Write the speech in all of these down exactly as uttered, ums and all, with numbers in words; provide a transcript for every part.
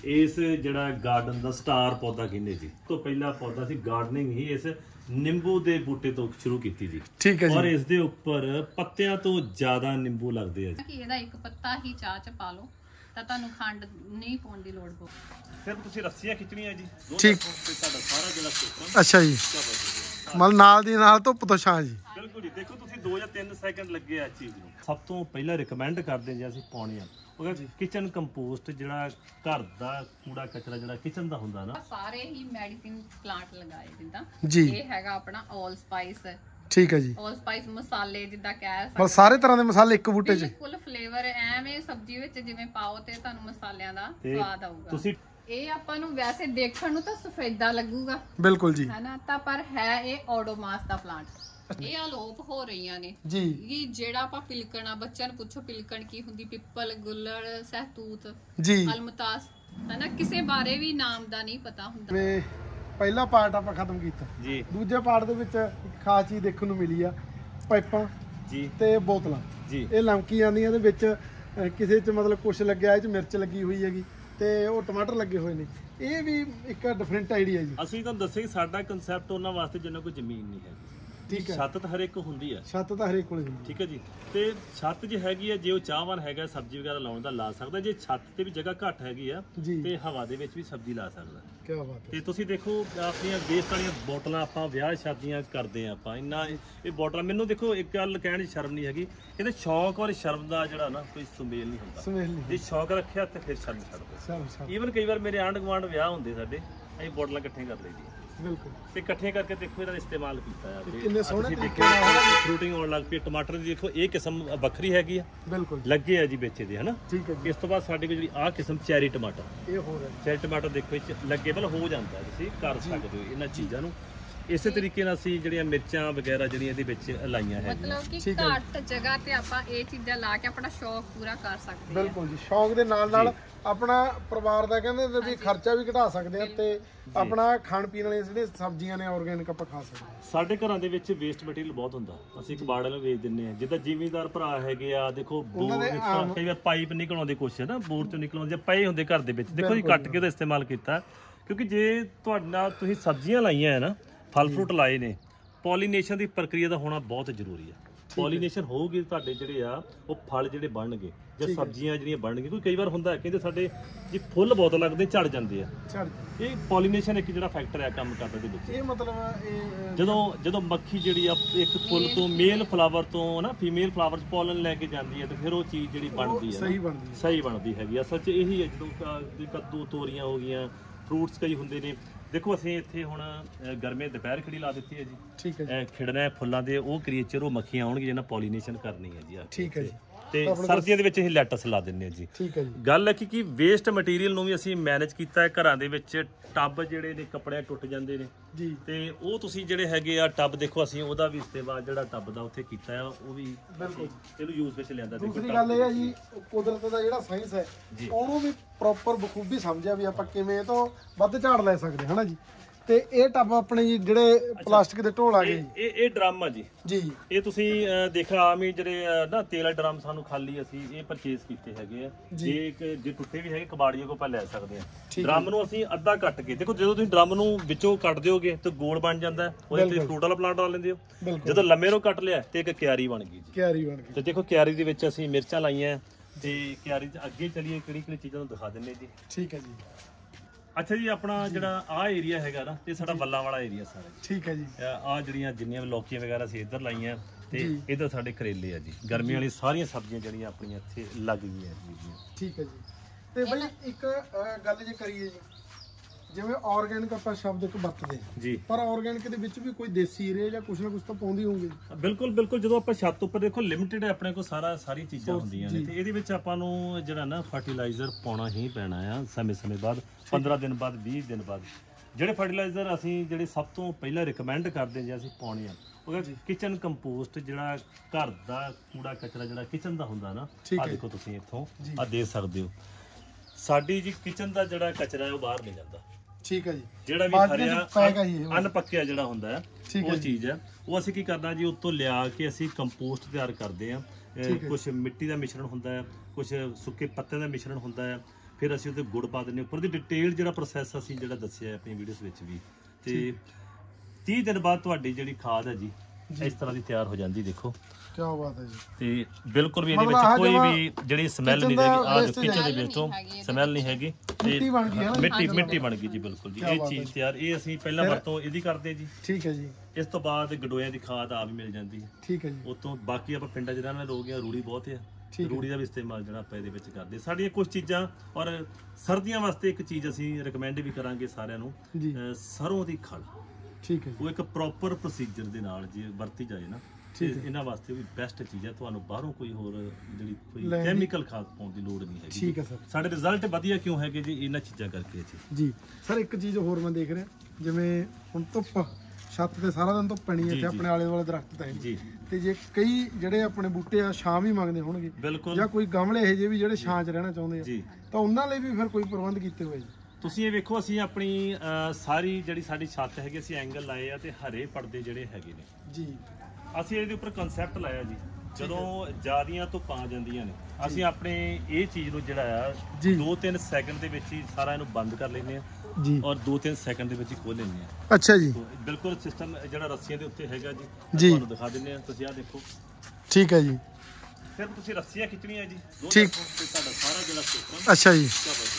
इस जड़ा गार्डन का स्टार पौधा कहने जी। तो पहला पौधा सी गार्डनिंग ही इस निंबू के बूटे तो शुरू की जी। ठीक है जी। और इस दे उपर पत्तियां तो ज्यादा निंबू लगते हैं कि ਇਹਦਾ ਇੱਕ ਪੱਤਾ ਹੀ ਚਾਹ ਚ ਪਾ ਲਓ ਤਾਂ ਤੁਹਾਨੂੰ ਖੰਡ ਨਹੀਂ ਪਾਉਣ ਦੀ ਲੋੜ ਪਊ। ਫਿਰ ਤੁਸੀਂ ਰੱਸੀਆਂ ਖਿੱਚਣੀਆਂ ਜੀ। ਠੀਕ। ਤੇ ਤੁਹਾਡਾ ਸਾਰਾ ਜਿਹੜਾ ਸਿਸਟਮ ਅੱਛਾ ਜੀ। ਮਤਲਬ ਨਾਲ ਦੀ ਨਾਲ ਧੁੱਪ ਤੋਂ ਛਾਂ ਜੀ। ਬਿਲਕੁਲ ਜੀ। ਦੇਖੋ ਤੁਸੀਂ ਦੋ ਜਾਂ ਤਿੰਨ ਸੈਕਿੰਡ ਲੱਗੇ ਆ ਚੀਜ਼ ਨੂੰ। ਸਭ ਤੋਂ ਪਹਿਲਾਂ ਰਿਕਮੈਂਡ ਕਰਦੇ ਜੇ ਅਸੀਂ ਪਾਉਣੇ ਆ ਉਹਦਾ ਕਿਚਨ ਕੰਪੋਸਟ ਜਿਹੜਾ ਘਰ ਦਾ ਕੂੜਾ ਕਚਰਾ ਜਿਹੜਾ ਕਿਚਨ ਦਾ ਹੁੰਦਾ ਨਾ ਸਾਰੇ ਹੀ ਮੈਡੀਸਿਨ ਪਲਾਂਟ ਲਗਾਏ ਜਿੱਦਾਂ ਜੀ। ਇਹ ਹੈਗਾ ਆਪਣਾ ਆਲ ਸਪਾਈਸ। ਠੀਕ ਹੈ ਜੀ। ਆਲ ਸਪਾਈਸ ਮਸਾਲੇ ਜਿੱਦਾਂ ਕਹਿ ਸਕਦੇ ਮਤਲਬ ਸਾਰੇ ਤਰ੍ਹਾਂ ਦੇ ਮਸਾਲੇ ਇੱਕ ਬੂਟੇ 'ਚ ਬਿਲਕੁਲ ਫਲੇਵਰ ਐਵੇਂ ਸਬਜ਼ੀ ਵਿੱਚ ਜਿਵੇਂ ਪਾਓ ਤੇ ਤੁਹਾਨੂੰ ਮਸਾਲਿਆਂ ਦਾ ਸਵਾਦ ਆਊਗਾ। ਤੁਸੀਂ ਇਹ ਆਪਾਂ ਨੂੰ ਵੈਸੇ ਦੇਖਣ ਨੂੰ ਤਾਂ ਸਫੈਦਾ ਲੱਗੂਗਾ ਬਿਲਕੁਲ ਜੀ ਹੈਨਾ ਤਾਂ ਪਰ ਹੈ ਇਹ ਓਡੋਮਾਸ ਦਾ ਪਲਾਂਟ। ਇਹ ਅਲੋਪ ਹੋ ਰਹੀਆਂ ਨੇ ਜੀ। ਇਹ ਜਿਹੜਾ ਆਪਾਂ ਪਿਲਕਣ ਆ ਬੱਚਿਆਂ ਨੂੰ ਪੁੱਛੋ ਪਿਲਕਣ ਕੀ ਹੁੰਦੀ ਪਿੱਪਲ ਗੁੱਲੜ ਸਹਿਤੂਤ ਜੀ ਅਲਮਤਾਸ ਹੈਨਾ ਕਿਸੇ ਬਾਰੇ ਵੀ ਨਾਮ ਦਾ ਨਹੀਂ ਪਤਾ ਹੁੰਦਾ। ਵੇ ਪਹਿਲਾ ਪਾਰਟ ਆਪਾਂ ਖਤਮ ਕੀਤਾ ਜੀ। ਦੂਜੇ ਪਾਰਟ ਦੇ ਵਿੱਚ ਇੱਕ ਖਾਸ ਚੀਜ਼ ਦੇਖਣ ਨੂੰ ਮਿਲੀ ਆ ਪਾਈਪਾਂ ਜੀ ਤੇ ਬੋਤਲਾਂ ਜੀ। ਇਹ ਲਮਕੀ ਜਾਂਦੀਆਂ ਦੇ ਵਿੱਚ ਕਿਸੇ 'ਚ ਮਤਲਬ ਕੁਛ ਲੱਗਿਆ ਇਹ 'ਚ ਮਿਰਚ ਲੱਗੀ ਹੋਈ ਹੈਗੀ ਤੇ ਉਹ ਟਮਾਟਰ ਲੱਗੇ ਹੋਏ ਨੇ। ਇਹ ਵੀ ਇੱਕ ਡਿਫਰੈਂਟ ਆਈਡੀਆ ਜੀ। ਅਸੀਂ ਤੁਹਾਨੂੰ ਦੱਸਿਆ ਸਾਡਾ ਕਨਸੈਪਟ ਉਹਨਾਂ ਵਾਸਤੇ ਜਿੰਨਾ ਕੋਈ ਜ਼ਮੀਨ ਨਹੀਂ ਹੈਗੀ। ਠੀਕ ਹੈ। ਛੱਤ ਤਾਂ ਹਰ ਇੱਕ ਹੁੰਦੀ ਆ। ਛੱਤ ਤਾਂ ਹਰੇਕ ਕੋਲੇ ਹੁੰਦੀ। ਠੀਕ ਹੈ ਜੀ। ਤੇ ਛੱਤ ਜੇ ਹੈਗੀ ਆ ਜੇ ਉਹ ਚਾਹਵਾਨ ਹੈਗਾ ਸਬਜ਼ੀ ਵਗੈਰਾ ਲਾਉਣ ਦਾ ਲਾ ਸਕਦਾ। ਜੇ ਛੱਤ ਤੇ ਵੀ ਜਗ੍ਹਾ ਘੱਟ ਹੈਗੀ ਆ ਜੀ ਤੇ ਹਵਾ ਦੇ ਵਿੱਚ ਵੀ ਸਬਜ਼ੀ ਲਾ ਸਕਦਾ। ਕੀ ਬਾਤ ਹੈ। ਤੇ ਤੁਸੀਂ ਦੇਖੋ ਆਪਣੀਆਂ ਵੇਸਟ ਵਾਲੀਆਂ ਬੋਟਲਾਂ ਆਪਾਂ ਵਿਆਹ ਸ਼ਾਦੀਆਂ ਕਰਦੇ ਆ ਆਪਾਂ ਇੰਨਾ ਇਹ ਬੋਟਲਾਂ ਮੈਨੂੰ ਦੇਖੋ ਇੱਕ ਗੱਲ ਕਹਿਣ ਦੀ ਸ਼ਰਮ ਨਹੀਂ ਹੈਗੀ। ਇਹਦੇ ਸ਼ੌਕ ਔਰ ਸ਼ਰਮ ਦਾ ਜਿਹੜਾ ਨਾ ਕੋਈ ਸੁਮੇਲ ਨਹੀਂ ਹੁੰਦਾ। ਸੁਮੇਲ ਨਹੀਂ। ਜੇ ਸ਼ੌਕ ਰੱਖਿਆ ਤੇ ਫਿਰ ਸ਼ਰਮ ਛੱਡ ਦੋ। ਸ਼ਰਮ ਛੱਡ। ਈਵਨ ਕਈ ਵਾਰ ਮੇਰੇ ਆਂਢ ਗੁਆਂਢ ਵਿਆਹ ਹੁੰਦੇ ਸਾਡੇ ਅਸੀਂ ਬੋਟਲਾਂ ਇਕੱਠੀਆਂ ਕਰ ਲਈਆਂ ਬਿਲਕੁਲ ਤੇ ਇਕੱਠੀਆਂ ਕਰਕੇ ਦੇਖੋ ਇਹਦਾ ਇਸਤੇਮਾਲ ਕੀਤਾ ਆ। ਕਿੰਨੇ ਸੋਹਣੇ ਤਰੀਕੇ ਨਾਲ ਫਰੂਟਿੰਗ ਆਉਣ ਲੱਗ ਪਈ। ਟਮਾਟਰ ਦੀ ਦੇਖੋ ਇਹ ਕਿਸਮ ਵੱਖਰੀ ਹੈਗੀ ਆ। ਬਿਲਕੁਲ ਲੱਗੇ ਆ ਜੀ ਵਿੱਚ ਇਹਦੇ ਹਨਾ। ਠੀਕ ਹੈ ਜੀ। ਇਸ ਤੋਂ ਬਾਅਦ ਸਾਡੇ ਕੋਲ ਜਿਹੜੀ ਆਹ ਕਿਸਮ ਚੈਰੀ ਟਮਾਟਰ ਇਹ ਹੋ ਰਿਹਾ ਚੈਰੀ ਟਮਾਟਰ ਦੇਖੋ ਇਹ ਲੱਗੇ ਮਤਲਬ ਹੋ ਜਾਂਦਾ ਤੁਸੀਂ ਕਰ ਸਕਦੇ ਹੋ ਇਹਨਾਂ ਚੀਜ਼ਾਂ ਨੂੰ। ਇਸੇ ਤਰੀਕੇ ਨਾਲ ਅਸੀਂ ਜਿਹੜੀਆਂ ਮਿਰਚਾਂ ਵਗੈਰਾ ਜਿਹੜੀਆਂ ਇਹਦੇ ਵਿੱਚ ਲਾਈਆਂ ਹੈ ਮਤਲਬ ਕਿ ਘੱਟ ਜਗ੍ਹਾ ਤੇ ਆਪਾਂ ਇਹ ਚੀਜ਼ਾਂ ਲਾ ਕੇ ਆਪਣਾ ਸ਼ੌਕ ਪੂਰਾ ਕਰ ਸਕਦੇ ਹਾਂ। ਬਿਲਕੁਲ ਜੀ। ਸ਼ੌਕ ਦੇ ਨਾਲ ਨਾਲ ਆਪਣਾ ਪਰਿਵਾਰ ਦਾ ਕਹਿੰਦੇ ਵੀ ਖਰਚਾ ਵੀ ਘਟਾ ਸਕਦੇ ਆ ਤੇ ਆਪਣਾ ਖਾਣ ਪੀਣ ਵਾਲੀਆਂ ਜਿਹੜੀਆਂ ਸਬਜ਼ੀਆਂ ਨੇ ਆਰਗੈਨਿਕ ਆਪਾਂ ਖਾ ਸਕਦੇ ਹਾਂ। ਸਾਡੇ ਘਰਾਂ ਦੇ ਵਿੱਚ ਵੇਸਟ ਮਟੀਰੀਅਲ ਬਹੁਤ ਹੁੰਦਾ। ਅਸੀਂ ਕਬਾੜ ਨੂੰ ਵੇਚ ਦਿੰਨੇ ਆ। ਜਿੱਦਾਂ ਜ਼ਿਮੀਂਦਾਰ ਭਰਾ ਹੈਗੇ ਆ ਦੇਖੋ ਬੋਰ ਕਈ ਵਾਰ ਪਾਈਪ ਨਿਕਲ ਆਉਂਦੇ ਕੁਛ ਨਾ ਬੋਰ ਚੋਂ ਨਿਕਲ ਆਉਂਦੇ ਪਏ ਹੁੰਦੇ ਘਰ ਦੇ ਵਿੱਚ ਦੇਖੋ ਜੀ ਕੱਟ ਕੇ ਉਹਦਾ ਇਸਤੇਮਾਲ ਕੀਤਾ ਕਿਉਂਕਿ ਜੇ ਤੁਹਾਡੇ ਨਾਲ ਤੁਸੀਂ ਸਬਜ਼ੀਆਂ ਲਾਈਆਂ ਹੈ ਨਾ ਫਲ ਫਰੂਟ ਲਾਏ ਨੇ ਪੋਲੀਨੇਸ਼ਨ ਦੀ ਪ੍ਰਕਿਰਿਆ ਦਾ ਹੋਣਾ ਬਹੁਤ ਜ਼ਰੂਰੀ ਆ। ਪੋਲੀਨੇਸ਼ਨ ਹੋਊਗੀ ਤੁਹਾਡੇ ਜਿਹੜੇ ਆ ਉਹ ਫਲ ਜਿਹੜੇ ਬਣਨਗੇ ਜਾਂ ਸਬਜ਼ੀਆਂ ਜਿਹੜੀਆਂ ਬਣਨਗੀਆਂ। ਕੋਈ ਕਈ ਵਾਰ ਹੁੰਦਾ ਕਹਿੰਦੇ ਸਾਡੇ ਜੀ ਫੁੱਲ ਬਹੁਤ ਲੱਗਦੇ ਝੜ ਜਾਂਦੇ ਆ। ਝੜ ਇਹ ਪੋਲੀਨੇਸ਼ਨ ਇੱਕ ਜਿਹੜਾ ਫੈਕਟਰ ਆ ਕੰਮ ਕਰਦਾ ਦੇ ਵਿੱਚ। ਇਹ ਮਤਲਬ ਇਹ ਜਦੋਂ ਜਦੋਂ ਮੱਖੀ ਜਿਹੜੀ ਆ ਇੱਕ ਫੁੱਲ ਤੋਂ ਮੇਲ ਫਲਾਵਰ ਤੋਂ ਨਾ ਫੀਮੇਲ ਫਲਾਵਰ ਚ ਪੋਲਨ ਲੈ ਕੇ ਜਾਂਦੀ ਹੈ ਤੇ ਫਿਰ ਉਹ ਚੀਜ਼ ਜਿਹੜੀ ਬਣਦੀ ਆ ਸਹੀ ਬਣਦੀ ਹੈ ਸਹੀ ਬਣਦੀ ਹੈਗੀ। ਅਸਲ 'ਚ ਇਹੀ ਹੈ ਜਦੋਂ ਕੱਦੂ ਤੋਰੀਆਂ ਹੋ ਗਈਆਂ ਫਰੂਟਸ ਕਈ ਹੁੰਦੇ ਨੇ। ਦੇਖੋ ਅਸੀਂ ਇੱਥੇ ਹੁਣ ਗਰਮੇ ਦੁਪਹਿਰ ਖੜੀ ਲਾ ਦਿੱਤੀ ਹੈ ਜੀ। ਠੀਕ ਹੈ ਜੀ। ਖਿੜਨਾ ਫੁੱਲਾਂ ਦੇ ਉਹ ਕ੍ਰੀਏਚਰ ਉਹ ਮੱਖੀਆਂ ਆਉਣਗੀਆਂ ਜਿਹਨਾਂ ਪੋਲੀਨੇਸ਼ਨ ਕਰਨੀ ਹੈ ਜੀ। ਠੀਕ ਹੈ ਜੀ। ਤੇ ਸਰਦੀਆਂ ਦੇ ਵਿੱਚ ਅਸੀਂ ਲੈਟਸ ਲਾ ਦਿੰਨੇ ਆ ਜੀ। ਠੀਕ ਹੈ ਜੀ। ਗੱਲ ਹੈ ਕਿ ਕੀ ਵੇਸਟ ਮਟੀਰੀਅਲ ਨੂੰ ਵੀ ਅਸੀਂ ਮੈਨੇਜ ਕੀਤਾ ਹੈ। ਘਰਾਂ ਦੇ ਵਿੱਚ ਟੱਬ ਜਿਹੜੇ ਨੇ ਕੱਪੜੇ ਟੁੱਟ ਜਾਂਦੇ ਨੇ ਜੀ ਤੇ ਉਹ ਤੁਸੀਂ ਜਿਹੜੇ ਹੈਗੇ ਆ ਟੱਬ ਦੇਖੋ ਅਸੀਂ ਉਹਦਾ ਵੀ ਇਸਤੇਮਾਲ ਜਿਹੜਾ ਟੱਬ ਦਾ ਉੱਥੇ ਕੀਤਾ ਆ ਉਹ ਵੀ ਬਿਲਕੁਲ ਇਹਨੂੰ ਯੂਜ਼ ਵਿੱਚ ਲਿਆਂਦਾ। ਦੇਖੋ ਦੂਸਰੀ ਗੱਲ ਇਹ ਹੈ ਜੀ ਕੁਦਰਤ ਦਾ ਜਿਹੜਾ ਸਾਇੰਸ ਹੈ ਉਹਨੂੰ ਵੀ ਪ੍ਰੋਪਰ ਬਖੂਬੀ ਸਮਝਿਆ ਵੀ ਆਪਾਂ ਕਿਵੇਂ ਤੋਂ ਵੱਧ ਝਾੜ ਲੈ ਸਕਦੇ ਹਨਾ ਜੀ। ਤੇ ਇਹ ਟੱਬ ਆਪਣੇ ਜੀ ਜਿਹੜੇ ਪਲਾਸਟਿਕ ਦੇ ਢੋਲ ਆ ਗਏ ਇਹ ਇਹ ਡਰਮ ਆ ਜੀ। ਜੀ ਇਹ ਤੁਸੀਂ ਦੇਖਿਆ ਆਮ ਹੀ ਜਿਹੜੇ ਨਾ ਤੇਲ ਵਾਲੇ ਡਰਮ ਸਾਨੂੰ ਖਾਲੀ ਅਸੀਂ ਇਹ ਪਰਚੇਸ ਕੀਤੇ ਹੈਗੇ ਆ। ਜੇ ਜੇ ਟੁੱਟੇ ਵੀ ਹੈਗੇ ਕਬਾੜੀਏ ਕੋਲ ਆਪਾਂ ਲੈ ਸਕਦੇ ਆ। ਡਰਮ ਨੂੰ ਅਸੀਂ ਅੱਧਾ ਕੱਟ ਕੇ ਦੇਖੋ ਜਦੋਂ ਤੁਸੀਂ ਡਰਮ ਨੂੰ ਵਿੱਚੋਂ ਕੱਟ ਦਿਓਗੇ ਤੇ ਗੋਲ ਬਣ ਜਾਂਦਾ ਉਹਦੇ ਤੇ ਫਰੂਟ ਵਾਲਾ ਪਲਾਂਟ ਲਾ ਲੈਂਦੇ ਹੋ। ਜਦੋਂ ਲੰਮੇ ਨੂੰ ਕੱਟ ਲਿਆ ਤੇ ਇੱਕ ਕਿਆਰੀ ਬਣ ਗਈ ਜੀ। ਕਿਆਰੀ ਬਣ ਗਈ ਤੇ ਦੇਖੋ ਕਿਆਰੀ ਦੇ ਵਿੱਚ ਅਸੀਂ ਮਿਰਚਾਂ ਲਾਈਆਂ ਤੇ ਕਿਆਰੀ ਚ ਅੱਗੇ ਚਲੀਏ ਕਿਹੜੀ ਕਿਹੜੀ ਚੀਜ਼ਾਂ ਨੂੰ ਦਿਖਾ ਦਿੰਨੇ ਜੀ। ਠੀਕ ਹੈ ਜੀ। ਅੱਛਾ ਜੀ ਆਪਣਾ ਜਿਹੜਾ ਆਹ ਏਰੀਆ ਹੈਗਾ ਨਾ ਇਹ ਸਾਡਾ ਬੱਲਾਂ ਵਾਲਾ ਏਰੀਆ ਸਾਰਾ। ਠੀਕ ਹੈ ਜੀ। ਆਹ ਜਿਹੜੀਆਂ ਜਿੰਨੀਆਂ ਲੌਕੀਆਂ ਵਗੈਰਾ ਅਸੀਂ ਇੱਧਰ ਲਾਈਆਂ ਤੇ ਇੱਧਰ ਸਾਡੇ ਕਰੇਲੇ ਆ ਜੀ। ਗਰਮੀਆਂ ਵਾਲੀ ਸਾਰੀਆਂ ਸਬਜ਼ੀਆਂ ਜਿਹੜੀਆਂ ਆਪਣੀਆਂ ਇੱਥੇ ਲੱਗ ਗਈਆਂ ਜੀ। ਠੀਕ ਹੈ ਜੀ। ਤੇ ਬਈ ਇੱਕ ਗੱਲ ਜੇ ਕਰੀਏ ਜੀ ਜਿਵੇਂ ਆਰਗੈਨਿਕ ਆਪਾਂ ਸ਼ਬਦ ਇੱਕ ਵਰਤਦੇ ਜੀ ਪਰ ਆਰਗੈਨਿਕ ਦੇ ਵਿੱਚ ਵੀ ਕੋਈ ਦੇਸੀ ਰੇ ਜਾਂ ਕੁਛ ਨਾ ਕੁਛ ਤਾਂ ਪਾਉਂਦੀ ਹੋਊਗੀ। ਬਿਲਕੁਲ ਬਿਲਕੁਲ। ਜਦੋਂ ਆਪਾਂ ਛੱਤ ਉੱਪਰ ਦੇਖੋ ਲਿਮਿਟਿਡ ਹੈ ਆਪਣੇ ਕੋਲ ਸਾਰਾ ਸਾਰੀ ਚੀਜ਼ਾਂ ਹੁੰਦੀਆਂ ਨੇ ਤੇ ਇਹਦੇ ਵਿੱਚ ਆਪਾਂ ਨੂੰ ਜਿਹੜਾ ਨਾ ਫਰਟੀਲਾਈਜ਼ਰ ਪਾਉਣਾ ਹੀ ਪੈਣਾ ਆ ਸਮੇਂ ਸਮੇਂ ਬਾਅਦ ਪੰਦਰਾਂ ਦਿਨ ਬਾਅਦ ਵੀਹ ਦਿਨ ਬਾਅਦ। ਜਿਹੜੇ ਫਰਟੀਲਾਈਜ਼ਰ ਅਸੀਂ ਜਿਹੜੇ ਸਭ ਤੋਂ ਪਹਿਲਾਂ ਰਿਕਮੈਂਡ ਕਰਦੇ ਜੇ ਅਸੀਂ ਪਾਉਣੇ ਆ ਉਹ ਕਿਚਨ ਕੰਪੋਸਟ ਜਿਹੜਾ ਘਰ ਦਾ ਕੂੜਾ ਕਚਰਾ ਜਿਹੜਾ ਕਿਚਨ ਦਾ ਹੁੰਦਾ ਨਾ ਆ ਦੇਖੋ ਤੁਸੀਂ ਇੱਥੋਂ ਆ ਦੇ ਸਕਦੇ ਹੋ। ਸਾਡੀ ਜੀ ਕਿਚਨ ਦਾ ਜਿਹੜਾ ਕਚਰਾ ਹੈ ਉਹ ਬਾਹਰ ਨਹੀਂ ਜਾਂਦਾ। ਠੀਕ ਹੈ ਜੀ। ਜਿਹੜਾ ਵੀ ਹਰਿਆ ਅਨਪੱਕਿਆ ਜਿਹੜਾ ਹੁੰਦਾ ਹੈ ਉਹ ਚੀਜ਼ ਹੈ ਉਹ ਅਸੀਂ ਕੀ ਕਰਨਾ ਜੀ ਉੱਤੋਂ ਲਿਆ ਕੇ ਅਸੀਂ ਕੰਪੋਸਟ ਤਿਆਰ ਕਰਦੇ ਆ। ਕੁਝ ਮਿੱਟੀ ਦਾ ਮਿਸ਼ਰਣ ਹੁੰਦਾ ਹੈ ਕੁਝ ਸੁੱਕੇ ਪੱਤੇ ਦਾ ਮਿਸ਼ਰਣ ਹੁੰਦਾ ਹੈ ਫਿਰ ਅਸੀਂ ਉਹਦੇ ਗੁੜ ਪਾ ਦਿੰਦੇ ਉੱਪਰ ਦੀ ਡਿਟੇਲ ਜਿਹੜਾ ਪ੍ਰੋਸੈਸ ਅਸੀਂ ਜਿਹੜਾ ਦੱਸਿਆ ਆਪਣੀ ਵੀਡੀਓਜ਼ ਵਿੱਚ ਵੀ। ਤੇ ਤੀਹ ਦਿਨ ਬਾਅਦ ਤੁਹਾਡੀ ਜਿਹੜੀ ਖਾਦ ਹੈ ਜੀ ਇਸ ਤਰ੍ਹਾਂ ਦੀ ਤਿਆਰ ਹੋ ਜਾਂਦੀ। ਦੇਖੋ ਕੀ ਬਾਤ ਹੈ ਜੀ। ਤੇ ਬਿਲਕੁਲ ਵੀ ਇਹਦੇ ਵਿੱਚ ਕੋਈ ਵੀ ਜਿਹੜੀ ਸਮੈਲ ਨਹੀਂ ਹੈਗੀ। ਆਹ ਦੇਖੋ ਕਿਚਨ ਦੇ ਵਿੱਚੋਂ ਸਮੈਲ ਨਹੀਂ ਹੈਗੀ ਤੇ ਮਿੱਟੀ ਬਣ ਗਈ ਹੈ ਨਾ, ਮਿੱਟੀ ਮਿੱਟੀ ਬਣ ਗਈ ਜੀ ਬਿਲਕੁਲ ਜੀ। ਇਹ ਚੀਜ਼ ਤਿਆਰ ਇਹ ਅਸੀਂ ਪਹਿਲਾਂ ਵਰਤੋਂ ਇਹਦੀ ਕਰਦੇ ਜੀ। ਠੀਕ ਹੈ ਜੀ। ਇਸ ਤੋਂ ਬਾਅਦ ਗਡੋਇਆਂ ਦੀ ਖਾਦ ਆ ਵੀ ਮਿਲ ਜਾਂਦੀ ਹੈ। ਠੀਕ ਹੈ ਜੀ। ਉਸ ਤੋਂ ਬਾਕੀ ਆਪਾਂ ਪਿੰਡਾਂ 'ਚ ਰਹਿਣ ਵਾਲੇ ਲੋਕ ਆ, ਰੂੜੀ ਬਹੁਤ ਆ, ਰੂੜੀ ਦਾ ਵੀ ਇਸਤੇਮਾਲ ਜਿਹੜਾ ਆਪਾਂ ਇਹਦੇ ਵਿੱਚ ਕਰਦੇ। ਸਾਡੀਆਂ ਕੁਝ ਚੀਜ਼ਾਂ ਔਰ ਸਰਦੀਆਂ ਵਾਸਤੇ ਇੱਕ ਚੀਜ਼ ਅਸੀਂ ਰਿਕਮੈਂਡ ਵੀ ਕਰਾਂਗੇ ਸਾਰਿਆਂ ਨੂੰ, ਸਰੋਂ ਦੀ ਖਲ। ਠੀਕ ਹੈ। ਉਹ ਇੱਕ ਪ੍ਰੋਪਰ ਪ੍ਰੋਸੀਜਰ ਦੇ ਨਾਲ ਜੇ ਵਰਤੀ ਜਾਏ ਨਾ, ਇਹਨਾਂ ਵਾਸਤੇ ਵੀ ਬੈਸਟ ਚੀਜ਼ ਹੈ। ਤੁਹਾਨੂੰ ਬਾਹਰੋਂ ਕੋਈ ਹੋਰ ਜਿਹੜੀ ਕੋਈ ਕੈਮੀਕਲ ਖਾਦ ਪਾਉਣ ਦੀ ਲੋੜ ਨਹੀਂ ਹੈਗੀ। ਠੀਕ ਹੈ ਸਰ। ਸਾਡੇ ਰਿਜ਼ਲਟ ਵਧੀਆ ਕਿਉਂ ਹੈਗੇ ਜੀ ਇਹਨਾਂ ਚੀਜ਼ਾਂ ਕਰਕੇ ਜੀ। ਜੀ ਸਰ ਇੱਕ ਚੀਜ਼ ਹੋਰ ਮੈਂ ਦੇਖ ਰਿਹਾ, ਜਿਵੇਂ ਹੁਣ ਧੁੱਪ ਛੱਤ ਤੇ ਸਾਰਾ ਦਿਨ ਧੁੱਪ ਪੈਣੀ ਹੈ ਤੇ ਆਪਣੇ ਆਲੇ ਦੁਆਲੇ ਦਰਖਤ ਤਾਂ ਜੀ, ਤੇ ਜੇ ਕਈ ਜਿਹੜੇ ਆਪਣੇ ਬੂਟੇ ਆ ਛਾਂ ਵੀ ਮੰਗਦੇ ਹੋਣਗੇ ਜਾਂ ਕੋਈ ਗਮਲੇ ਇਹ ਜਿਹੇ ਵੀ ਜਿਹੜੇ ਛਾਂ 'ਚ ਰਹਿਣਾ ਚਾਹੁੰਦੇ ਆ, ਤਾਂ ਉਹਨਾਂ ਲਈ ਵੀ ਫਿਰ ਕੋਈ ਪ੍ਰਬੰਧ ਕੀਤੇ ਹੋਏ ਜੀ? ਤੁਸੀਂ ਇਹ ਵੇਖੋ, ਅਸੀਂ ਆਪਣੀ ਸਾਰੀ ਜਿਹੜੀ ਸਾਡੀ ਛੱਤ ਹੈਗੀ ਅਸੀਂ ਐਂਗਲ ਲਾਏ ਆ ਤੇ ਹਰੇ ਪਰਦੇ ਜਿਹੜੇ ਹੈਗੇ ਨੇ ਜੀ। ਅਸੀਂ ਇਹਦੇ ਉੱਪਰ ਕਨਸੈਪਟ ਲਾਇਆ ਜੀ, ਜਦੋਂ ਜ਼ਿਆਦੀਆਂ ਧੁੱਪਾਂ ਆ ਜਾਂਦੀਆਂ ਨੇ ਅਸੀਂ ਆਪਣੇ ਇਹ ਚੀਜ਼ ਨੂੰ ਜਿਹੜਾ ਆ ਦੋ ਤਿੰਨ ਸੈਕਿੰਡ ਦੇ ਵਿੱਚ ਹੀ ਸਾਰਾ ਇਹਨੂੰ ਬੰਦ ਕਰ ਲੈਂਦੇ ਆ ਜੀ, ਔਰ ਦੋ ਤਿੰਨ ਸੈਕਿੰਡ ਦੇ ਵਿੱਚ ਹੀ ਖੋਲ ਲੈਂਦੇ ਆ। ਅੱਛਾ ਜੀ। ਬਿਲਕੁਲ ਸਿਸਟਮ ਜਿਹੜਾ ਰੱਸੀਆਂ ਦੇ ਉੱਤੇ ਹੈਗਾ ਜੀ, ਤੁਹਾਨੂੰ ਦਿਖਾ ਦਿੰਦੇ ਆ। ਤੁਸੀਂ ਆਹ ਦੇਖੋ। ਠੀਕ ਹੈ ਜੀ। ਫਿਰ ਤੁਸੀਂ ਰੱਸੀਆਂ ਖਿੱਚਣੀਆਂ ਜੀ। ਠੀਕ। ਸਾਡਾ ਸਾਰਾ ਜਿਹੜਾ ਸਿਸਟਮ। ਅੱਛਾ ਜੀ।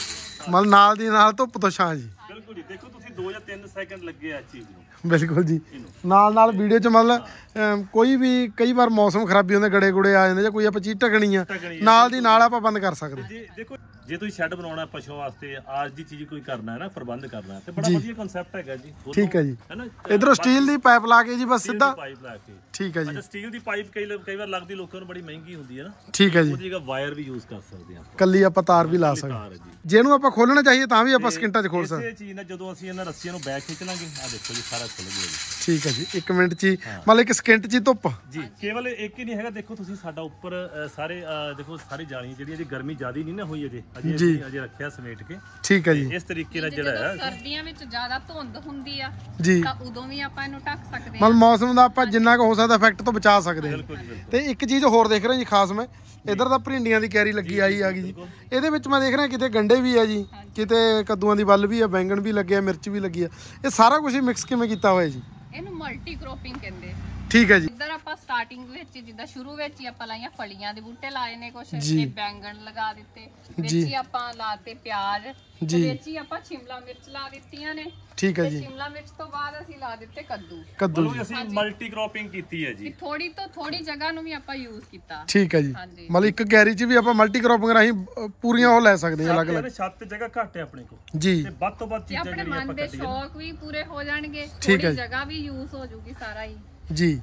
ਮਤਲਬ ਨਾਲ ਦੀ ਨਾਲ ਧੁੱਪ ਤੋਂ ਛਾਂ ਜੀ। ਬਿਲਕੁਲ ਜੀ। ਦੇਖੋ ਤੁਸੀਂ ਦੋ ਜਾਂ ਤਿੰਨ ਸੈਕਿੰਡ ਲੱਗੇ ਆ ਚੀਜ਼ ਨੂੰ। ਬਿਲਕੁਲ ਜੀ। ਨਾਲ ਨਾਲ ਵੀਡੀਓ 'ਚ ਮਤਲਬ ਕੋਈ ਵੀ ਕਈ ਵਾਰ ਮੌਸਮ ਖਰਾਬੀ ਹੁੰਦੇ, ਗੜੇ ਗੁੜੇ ਆ ਜਾਂਦੇ ਜਾਂ ਕੋਈ ਆਪਾਂ ਚੀਜ਼ ਢਕਣੀ ਆ, ਨਾਲ ਦੀ ਨਾਲ ਆਪਾਂ ਬੰਦ ਕਰ ਸਕਦੇ। ਦੇਖੋ ਜੇ ਤੁਸੀਂ ਸ਼ੈੱਡ ਬਣਾਉਣਾ ਪਸ਼ੂਆਂ ਵਾਸਤੇ, ਅੱਜ ਦੀ ਚੀਜ਼ ਕੋਈ ਕਰਨਾ ਹੈ ਨਾ, ਪ੍ਰਬੰਧ ਕਰਨਾ ਹੈ, ਤੇ ਬੜਾ ਵਧੀਆ ਕਨਸੈਪਟ ਹੈਗਾ ਜੀ। ਠੀਕ ਹੈ ਜੀ। ਇਧਰੋਂ ਸਟੀਲ ਦੀ ਪਾਈਪ ਲਾ ਕੇ ਜੀ ਬਸ ਸਿੱਧਾ ਪਾਈਪ ਲਾ ਕੇ। ਠੀਕ ਹੈ ਜੀ। ਸਟੀਲ ਦੀ ਪਾਈਪ ਕਈ ਕਈ ਵਾਰ ਲੱਗਦੀ ਲੋਕਾਂ ਨੂੰ ਬੜੀ ਮਹਿੰਗੀ ਹੁੰਦੀ ਹੈ ਨਾ। ਠੀਕ ਹੈ ਜੀ। ਉਹਦੀ ਜਗ੍ਹਾ ਵਾਇਰ ਵੀ ਯੂਜ਼ ਕਰ ਸਕਦੇ ਆ, ਕੱਲੀ ਆਪਾਂ ਤਾਰ ਵੀ ਲਾ ਸਕਦੇ। ਜਿਹਨੂੰ ਆਪਾਂ ਖੋਲਣਾ ਚਾਹੀਏ ਤਾਂ ਵੀ ਆਪਾਂ ਸਕਿੰਟਾਂ 'ਚ ਖੋਲ ਸਕਦੇ। ਇਹ ਚੀਜ਼ ਨਾਲ ਜਦੋਂ ਅਸੀਂ ਇਹਨਾਂ ਰੱਸੀਆਂ ਨੂੰ ਬੈਕ ਖਿੱਚ ਲਾਂਗੇ, ਆ ਦੇਖੋ ਜੀ ਸਾਰਾ ਖੁੱਲ ਗਿਆ ਜੀ। ਠੀਕ ਹੈ ਜੀ। ਇੱਕ ਮਿੰਟ 'ਚ ਹੀ ਮਤਲਬ ਇੱਕ ਸਕਿੰਟ 'ਚ ਹੀ ਧੁੱਪ ਜੀ। ਕੇਵਲ ਇੱਕ ਹੀ ਨਹੀਂ ਹੈਗਾ, ਦੇਖੋ ਤੁਸੀਂ ਸਾਡਾ ਉੱਪਰ ਸਾਰੇ ਦੇਖੋ ਸਾਰੀ ਜਾਲੀਆਂ ਜਿਹੜੀਆਂ, ਗਰਮੀ ਜ਼ਿਆਦਾ ਨਹੀਂ ਨਾ ਹੋਈ ਅਜੇ ਅਜੇ ਅਜੇ ਰੱਖਿਆ ਸਮੇਟ ਕੇ। ਠੀਕ ਹੈ ਜੀ। ਇਸ ਤਰੀਕੇ ਨਾਲ ਜਿਹੜਾ ਹੈ ਸਰਦੀਆਂ ਵਿੱਚ ਜ਼ਿਆਦਾ ਧੁੰਦ ਹੁੰਦੀ ਆ ਤਾਂ ਉਦੋਂ ਵੀ ਆਪਾਂ ਇਹਨੂੰ ਢੱਕ ਸਕਦੇ ਹਾਂ। ਮਤਲਬ ਮੌਸਮ ਦਾ ਆਪਾਂ ਜਿੰਨਾ ਕੁ ਹੋ ਸਕਦਾ ਇਫੈਕਟ ਤੋਂ ਬਚਾ ਸਕਦੇ ਹਾਂ। ਤੇ ਇੱਕ ਚੀਜ਼ ਹੋਰ ਦੇਖ ਰਹੇ ਜੀ ਖਾਸ, ਮੈਂ ਇਧਰ ਤਾਂ ਭਰਿੰਡੀਆਂ ਦੀ ਕੈਰੀ ਲੱਗੀ ਆਈ ਆ ਗਈ ਜੀ। ਇਹਦੇ ਵਿੱਚ ਮੈਂ ਦੇਖ ਰਿਹਾ ਕਿਤੇ ਗੰਡੇ ਵੀ ਆ ਜੀ, ਕਿਤੇ ਕੱਦੂਆਂ ਦੀ ਵੱਲ ਵੀ ਆ, ਬੈਂਗਣ ਵੀ ਲੱਗੇ ਆ, ਮਿਰਚ ਵੀ ਲੱਗੀ ਆ। ਇਹ ਸਾਰਾ ਕੁਝ ਮਿਕਸ ਕਿਵੇਂ ਕੀਤਾ ਹੋਇਆ ਜੀ? ਇਹਨੂੰ ਮਲਟੀ ਕ੍ਰੋਪਿੰਗ ਕਹਿੰਦੇ। ਠੀਕ ਹੈ ਜੀ। ਇੱਧਰ ਆਪਾਂ ਸਟਾਰਟਿੰਗ ਵਿੱਚ ਜਿੱਦਾਂ ਸ਼ੁਰੂ ਵਿੱਚ ਹੀ ਆਪਾਂ ਲਾਈਆਂ ਫਲੀਆਂ ਦੇ ਬੂਟੇ ਲਾਏ ਨੇ, ਕੁਛ ਇਹ ਬੈਂਗਣ ਲਗਾ ਦਿੱਤੇ, ਵਿੱਚ ਹੀ ਆਪਾਂ ਲਾਤੇ ਪਿਆਜ਼, ਵਿੱਚ ਹੀ ਆਪਾਂ ਸ਼ਿਮਲਾ ਮਿਰਚ ਲਾ ਦਿੱਤੀਆਂ ਨੇ। ਠੀਕ ਹੈ ਜੀ। ਸ਼ਿਮਲਾ ਮਿਰਚ ਤੋਂ ਬਾਅਦ ਅਸੀਂ ਲਾ ਦਿੱਤੇ ਕੱਦੂ। ਕੱਦੂ ਅਸੀਂ ਮਲਟੀ ਕ੍ਰੋਪਿੰਗ ਕੀਤੀ ਹੈ ਜੀ। ਥੋੜੀ ਤੋਂ ਥੋੜੀ ਜਗ੍ਹਾ ਨੂੰ ਵੀ ਆਪਾਂ ਯੂਜ਼ ਕੀਤਾ। ਠੀਕ ਹੈ ਜੀ। ਮਤਲਬ ਇੱਕ ਗੈਰੀ 'ਚ ਵੀ ਆਪਾਂ ਮਲਟੀ ਕ੍ਰੋਪਿੰਗ ਰਾਹੀਂ ਪੂਰੀਆਂ ਉਹ ਲੈ ਸਕਦੇ ਹਾਂ ਅਲੱਗ ਅਲੱਗ। ਛੱਤ ਜਗ੍ਹਾ ਘੱਟ ਹੈ ਆਪਣੇ ਕੋਲ ਜੀ, ਤੇ ਵੱਧ ਤੋਂ ਵੱਧ ਚੀਜ਼ਾਂ ਆਪਣੇ ਮਨ ਦੇ ਸ਼ੌਕ ਵੀ ਪੂਰੇ ਹੋ ਜਾਣਗੇ, ਥੋੜੀ ਜਗ੍ਹਾ ਵੀ ਯੂਜ਼ ਹੋ ਜੂਗੀ ਸਾਰਾ ਹੀ ਜੀ।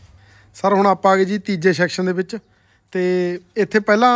ਸਰ ਹੁਣ ਆਪਾਂ ਆ ਗਏ ਜੀ ਤੀਜੇ ਸੈਕਸ਼ਨ ਦੇ ਵਿੱਚ, ਤੇ ਇੱਥੇ ਪਹਿਲਾਂ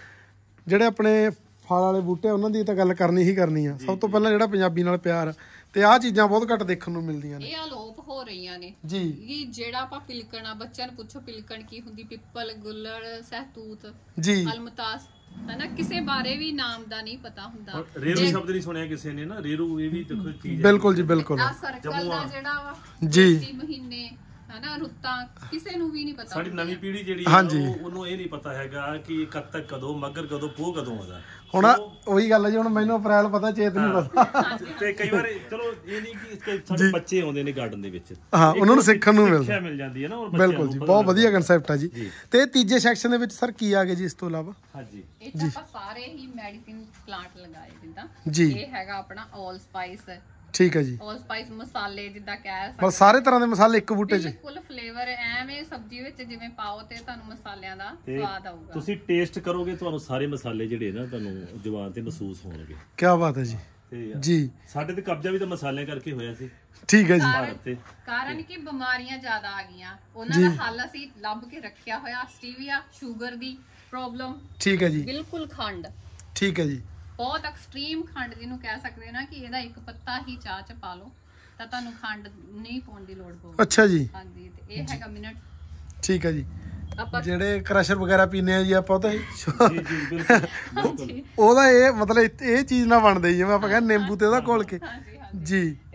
ਜਿਹੜੇ ਆਪਣੇ ਫਲ ਵਾਲੇ ਬੂਟੇ ਉਹਨਾਂ ਦੀ ਤਾਂ ਗੱਲ ਕਰਨੀ ਹੀ ਕਰਨੀ ਆ। ਸਭ ਤੋਂ ਪਹਿਲਾਂ ਜਿਹੜਾ ਪੰਜਾਬੀ ਨਾਲ ਪਿਆਰ, ਤੇ ਆਹ ਚੀਜ਼ਾਂ ਬਹੁਤ ਘੱਟ ਦੇਖਣ ਨੂੰ ਮਿਲਦੀਆਂ ਨੇ। ਇਹ ਅਲੋਪ ਹੋ ਰਹੀਆਂ ਨੇ ਜੀ। ਇਹ ਜਿਹੜਾ ਆਪਾਂ ਪਿਲਕਣ ਆ, ਬੱਚਿਆਂ ਨੂੰ ਪੁੱਛੋ ਪਿਲਕਣ ਕੀ ਹੁੰਦੀ, ਪਿੱਪਲ, ਗੁੱਲੜ, ਸਹਿਤੂਤ ਜੀ, ਅਲਮਤਾਸ ਹਨਾ, ਕਿਸੇ ਬਾਰੇ ਵੀ ਨਾਮ ਦਾ ਨਹੀਂ ਪਤਾ ਹੁੰਦਾ। ਰੇਰੂ ਸ਼ਬਦ ਨਹੀਂ ਸੁਣਿਆ ਕਿਸੇ ਨੇ ਨਾ। ਰੇਰੂ ਇਹ ਵੀ ਦੇਖੋ ਚੀਜ਼ ਹੈ। ਬਿਲਕੁਲ ਜੀ ਬਿਲਕੁਲ। ਆ ਸਰਕਲ ਦਾ ਜਿਹੜਾ ਵਾ ਜੀ ਮਹੀਨੇ ਹਨਾ, ਰੁੱਤਾਂ ਕਿਸੇ ਨੂੰ ਵੀ ਨਹੀਂ ਪਤਾ। ਸਾਡੀ ਨਵੀਂ ਪੀੜ੍ਹੀ ਜਿਹੜੀ ਆ ਉਹਨੂੰ ਇਹ ਨਹੀਂ ਪਤਾ ਹੈਗਾ ਕਿ ਕੱਤਕ ਕਦੋਂ, ਮੱਘਰ ਕਦੋਂ, ਪੋਹ ਕਦੋਂ ਆਉਂਦਾ। ਹੁਣ ਉਹੀ ਗੱਲ ਹੈ ਜੀ, ਹੁਣ ਮੈਨੂੰ ਅਪ੍ਰੈਲ ਪਤਾ, ਚੇਤ ਨਹੀਂ ਪਤਾ। ਤੇ ਕਈ ਵਾਰ ਚਲੋ ਇਹ ਨਹੀਂ ਕਿ ਸਾਡੇ ਬੱਚੇ ਆਉਂਦੇ ਨੇ ਗਾਰਡਨ ਦੇ ਵਿੱਚ, ਹਾਂ ਉਹਨਾਂ ਨੂੰ ਸਿੱਖਣ ਨੂੰ ਮਿਲਦਾ, ਮਿਲ ਜਾਂਦੀ ਹੈ ਨਾ। ਬਿਲਕੁਲ ਜੀ, ਬਹੁਤ ਵਧੀਆ ਕਨਸੈਪਟ ਆ ਜੀ। ਤੇ ਤੀਜੇ ਸੈਕਸ਼ਨ ਦੇ ਵਿੱਚ ਸਰ ਕੀ ਆ ਗਿਆ ਜੀ ਇਸ ਤੋਂ ਇਲਾਵਾ? ਹਾਂਜੀ, ਇਹ ਤਾਂ ਆਪਾਂ ਸਾਰੇ ਹੀ ਮੈਡੀਸਿਨ ਪਲਾਂਟ ਲਗਾਏ ਜਿੱਦਾਂ ਜੀ। ਇਹ ਹੈਗਾ ਆਪਣਾ ਆਲ ਸਪਾਈਸ। ਠੀਕ ਹੈ ਜੀ। ਆਲ ਸਪਾਈਸ ਮਸਾਲੇ ਜਿੱਦਾਂ ਕਹਿ ਸਕਦੇ, ਬਸ ਸਾਰੇ ਤਰ੍ਹਾਂ ਦੇ ਮਸਾਲੇ ਇੱਕ ਬੂਟੇ 'ਚ। ਬਿਲਕੁਲ ਫਲੇਵਰ ਐਵੇਂ ਸਬਜ਼ੀ ਵਿੱਚ ਜਿਵੇਂ ਪਾਓ ਤੇ ਤੁਹਾਨੂੰ ਮਸਾਲਿਆਂ ਦਾ ਸਵਾਦ ਆਊਗਾ। ਤੁਸੀਂ ਟੇਸਟ ਕਰੋਗੇ, ਤੁਹਾਨੂੰ ਸਾਰੇ ਮਸਾਲੇ ਜਿਹੜੇ ਨਾ ਤੁਹਾਨੂੰ ਜ਼ੁਬਾਨ ਤੇ ਮਹਿਸੂਸ ਹੋਣਗੇ। ਕੀ ਬਾਤ ਹੈ ਜੀ। ਜੀ ਸਾਡੇ ਤੇ ਕਬਜ਼ਾ ਵੀ ਤਾਂ ਮਸਾਲਿਆਂ ਕਰਕੇ ਹੋਇਆ ਸੀ। ਠੀਕ ਹੈ ਜੀ। ਕਾਰਨ ਕਿ ਬਿਮਾਰੀਆਂ ਜ਼ਿਆਦਾ ਆ ਗਈਆਂ, ਉਹਨਾਂ ਦਾ ਹੱਲ ਅਸੀਂ ਲੱਭ ਕੇ ਰੱਖਿਆ ਹੋਇਆ। ਸਟੀਵੀਆ, ਸ਼ੂਗਰ ਦੀ ਪ੍ਰੋਬਲਮ। ਠੀਕ ਹੈ ਜੀ। ਬਿਲਕੁਲ ਖੰਡ। ਠੀਕ ਹੈ ਜੀ। ਬਹੁਤ ਐਕਸਟ੍ਰੀਮ ਖੰਡ ਜਿਹਨੂੰ ਕਹਿ ਸਕਦੇ ਨਾ, ਕਿ ਇਹਦਾ ਇੱਕ ਪੱਤਾ ਹੀ ਚਾਹ 'ਚ ਪਾ ਲਓ ਤਾਂ ਤੁਹਾਨੂੰ ਖੰਡ ਨਹੀਂ ਪਾਉਣ ਦੀ ਲੋੜ ਪਊਗੀ। ਅੱਛਾ ਜੀ। ਹਾਂਜੀ, ਤੇ ਇਹ ਹੈਗਾ ਮਿੰਟ। ਠੀਕ ਹੈ ਜੀ। ਆਪਾਂ ਜਿਹੜੇ ਕ੍ਰਸ਼ਰ ਵਗੈਰਾ ਪੀਨੇ ਆ ਜੀ ਆਪਾਂ, ਉਹ ਤਾਂ ਜੀ ਜੀ ਬਿਲਕੁਲ ਉਹਦਾ ਇਹ ਮਤਲਬ ਇਹ ਚੀਜ਼ ਨਾ ਬਣਦੇ ਜਿਵੇਂ ਆਪਾਂ ਕਹਿੰਦੇ ਨਿੰਬੂ ਤੇ ਉਹਦਾ ਘੋਲ ਕੇ ਜੀ।